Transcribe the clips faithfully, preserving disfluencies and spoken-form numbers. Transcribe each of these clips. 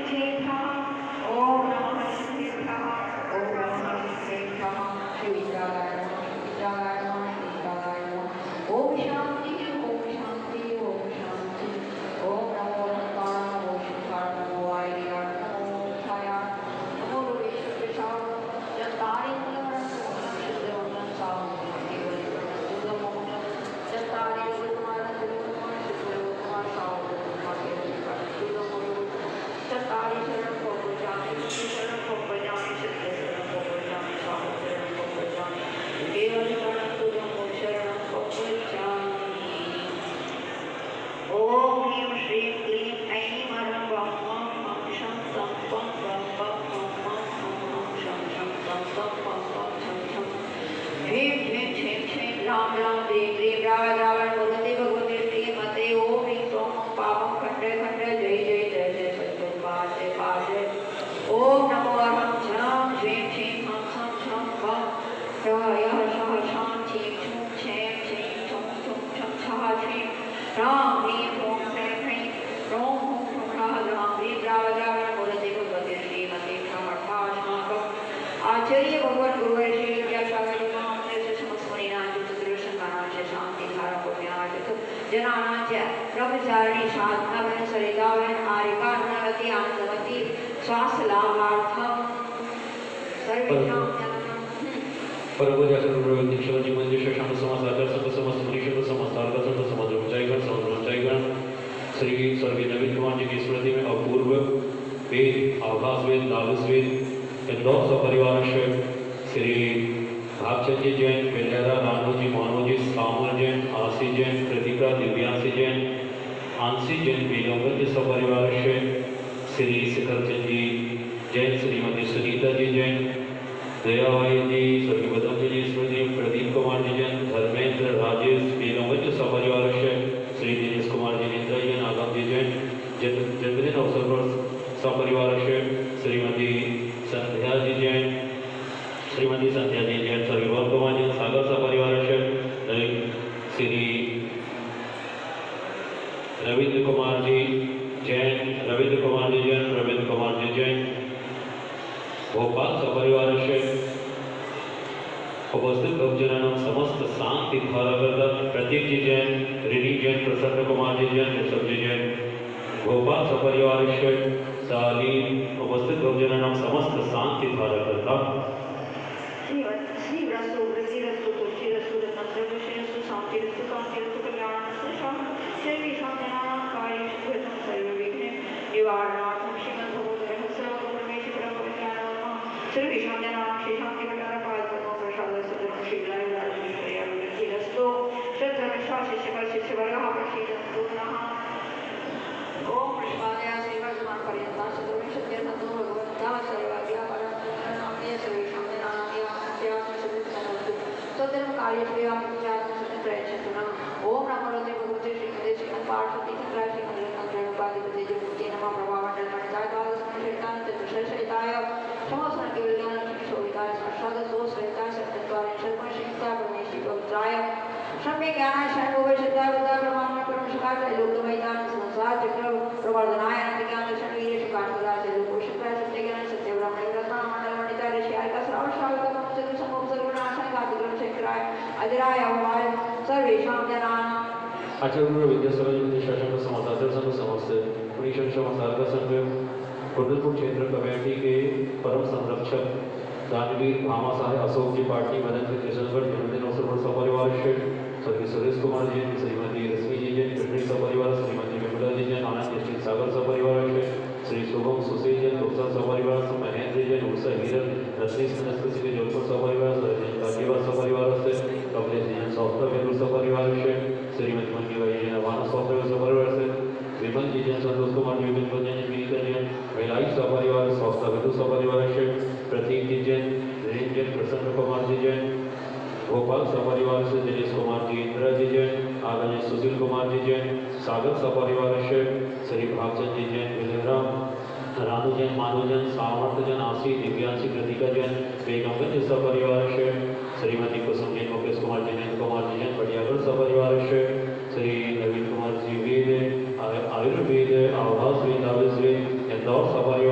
Ayurveda, Avas Veda, Indore Sabari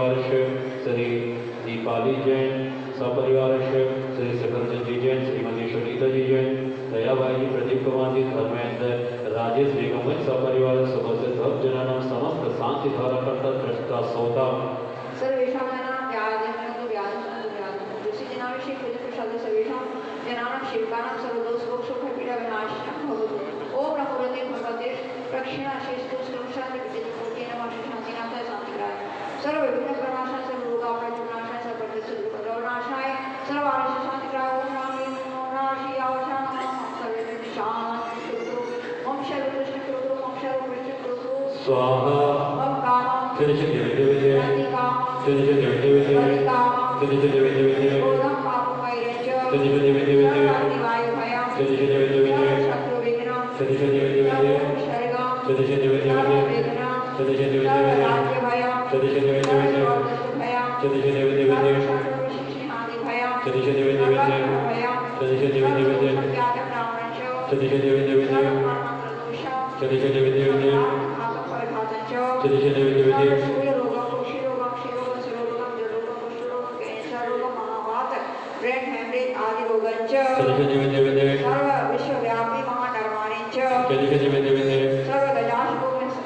गौतमाजी Dharmendra Rajesh बेगम सपरिवार सदस्य भक्तजनानां समस्त शांति धाराकर्ता दृष्टा सौदा सर्वेषां जनानां व्याधिमनोः व्याधिमनोः व्याधिमनोः ऋषि जनाविषये प्रसाद सर्वेषां जनानां शिल्पानां सर्वदोषोपविनाशनं भवतु। ओम नमो भगवते प्रक्षिणाशेषतो श्लोकशांति विजयकोटि नमः शांतिनाथाय शांतिराय सर्वविघ्न प्रणाशाय सर्वरोगापरिणाशाय सर्वदुःखनाशाय सर्वार्थ शांतिराय ओम नामी ओम नाशी आवशान सर्वविघ्न शांति ओम सर्वकृष्ण गुरु ओम सर्वकृष्ण गुरु स्वाहा ओम कामं Finish it, David, David, David. Finish it, David, David, David. Finish it, David, David, David. Finish it, David, David, David. Finish it, David, David, David. Finish it, David, David, David. Finish it, David, David, David. Finish it, David, David, David. Finish it, David, David, David. Finish it, David, David, David. Finish it, David, David, David. Finish it, David, David, David. Finish it, David, David, David. Finish it, David, David, David. Finish it, David, David, David. Brain haemorrhage आदि रोगांच Finish it, David, David, David. सर्व विश्वव्यापी महाधर्माणिंच Finish it, David, David, David. Serve गजाशको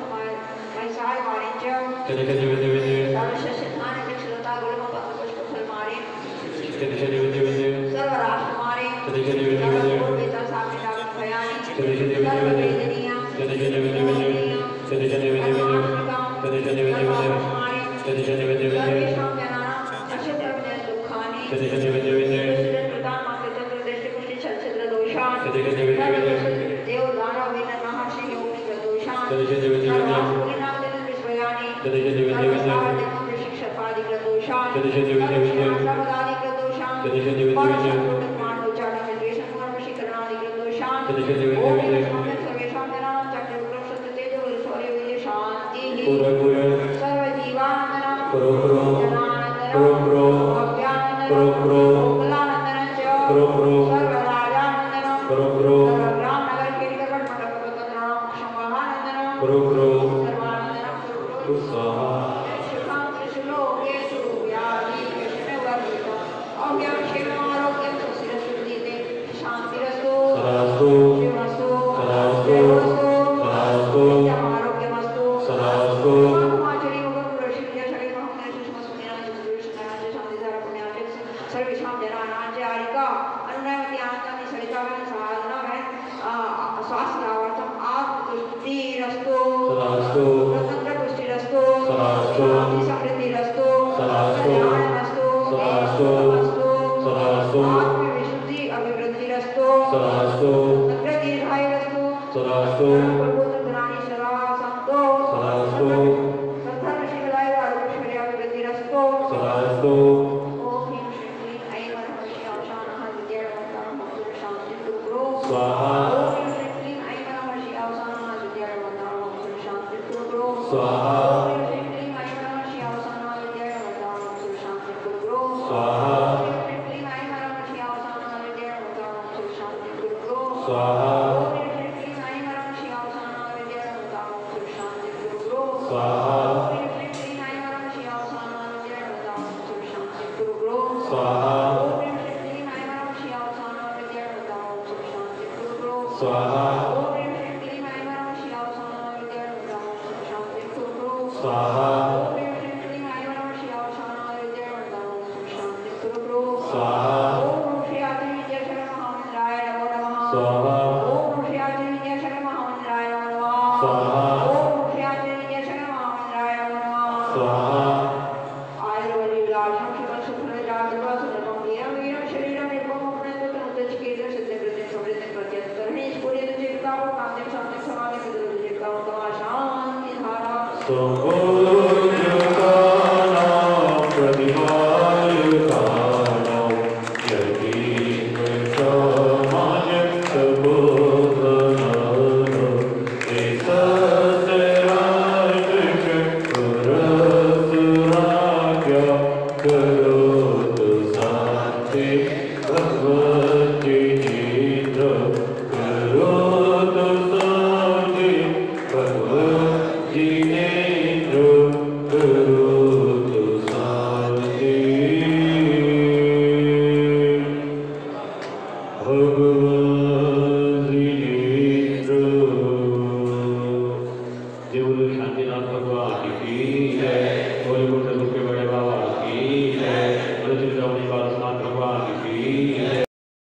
महिषाय मारिंच Finish it, David, David, David. सर्व शस्त्राणि वृक्षलता गुलम पुष्प फल मारे Finish it, David, David, David. सर्व राष्ट्र मारे Finish it, David, David, David. सर्व वेता साक्षी दावन भयानि Finish it, David, serve David, David. वेदनिया Finish it, David, David, David. Finish it, David, David, David. Finish it, David, David, David. Finish it, David, David, David. सर्वेषां जनानां अशुद्धविनय दुःखानि Finish it, David, David, David. प्रदान माते चंद्र दृष्टि पुष्टि छलछत्र दोषान् Finish it, David, David, David. देव दानव विनय महर्षि योनि दोषान् Finish it, David, David, David. सर्वासुरीणां दिन विश्वयानि Finish it, David, David, David. शिक्षपादि दोषान् Finish it, David, David, David. सर्वदादि दोषान् Finish it, David, David, David. मानवोच्चारण द्वेषं कर्मशीकरणादि दोषान् Finish it, David, David, David. सर्वेषां जनानां चक्रविक्रम सत्य तेजो शौर्य वीर्य शान्तिः Pura, pura. सर्वजीवानन्दनं Pura, pura. जनानन्दनं Pura, pura. भव्यानन्दनं Pura, pura. गोकुलानन्दनं च Pura, pura. सर्वराजानन्दनं Pura, pura. सर्वरामनगर केलिकपट मण्डपकतनां क्षमानन्दनं Pura, pura. सर्वानन्दनं Pura, स्वाहा. सुखं त्रिशुलोकेषु व्याधि कृष्णवर्धितं अव्यं क्षेममारोग्यं सुस्थिरसुधीते शान्तिरस्तु सदास्तु. शिवस्तु सदास्तु. देवस्तु सदास्तु. नित्यमारोग्यमस्तु सदास्तु. महामाचरी मुखपुरश्रीय शरीर महमनेषु सुमस्मिनानि सुदुष्टानि शान्तिधारा पुण्यानि सर्वेषां जनानां च आरिका अनुनयवती आनन्दानि सरितानि साधना है स्वास्थ्य लाभार्थम आत्मतुष्टिरस्तु सदास्तु. स्वतंत्र पुष्टिरस्तु सदास्तु. शांति समृद्धिरस्तु सदास्तु. कल्याणमस्तु सदास्तु. सदास्तु. आत्मविशुद्धि अभिवृद्धिरस्तु सदास्तु. तत्र दीर्घायुरस्तु सदास्तु. सर्वभूतधनानि सदा सन्तु सदास्तु. सद्धर्मशीलाय आरोग्यैश्वर्याभिवृद्धिरस्तु सदास्तु. ओम ह्रीं श्रीं क्लीं ऐं परमशिवाशानः विद्यावन्तां शान्तिं कुरु स्वाहा. ओम ह्रीं श्रीं क्लीं ऐं परमशिवाशानः विद्यावन्तां शान्तिं कुरु स्वाहा. ओम ह्रीं श्रीं क्लीं ऐं परमशिवाशानः विद्यावन्तां शान्तिं कुरु स्वाहा. ओम ह्रीं श्रीं क्लीं ऐं परमशिवाशानः विद्यावन्तां शान्तिं कुरु स्वाहा. ओम ह्रीं श्रीं क्लीं ऐं परमशिवाशानः विद्यावन्तां शान्तिं कुरु स्वाहा. ओम ह्रीं श्रीं क्लीं ऐं परमशिवाशानः विद्यावन्तां शान्तिं कुरु स्वाहा. ओम ह्रीं श्रीं क्लीं ऐं परमशिवाशानः विद्यावन्तां शान्तिं कुरु स्वाहा. ओम ह्रीं श्रीं क्लीं ऐं परमशिवाशानः विद्यावन्तां शान्तिं कुरु स्वाहा. ओम ह्रीं श्रीं क्लीं ऐं परमशिवाशानः विद्यावन्तां शान्तिं कुरु स्वाहा. ओम श्री आदि विद्याशर महामंत्राय नमो नमः स्वाहा. ओम श्री आदि विद्याशर महामंत्राय नमो नमः स्वाहा. ओम श्री आदि विद्याशर महामंत्राय नमो नमः स्वाहा. आयुर्वलिलाशं शिवं सुखं जागृत्वा सुनतं वीरं वीरं शरीरं निर्भवं प्रणतं तनुतचिकेतं सत्यकृत्यं समृद्धं प्रत्यन्तर्हि स्फुरित चित्तावो कान्तिं शान्तिं समाधिं विदुरचित्तावो तमाशान्तिधारा सोमो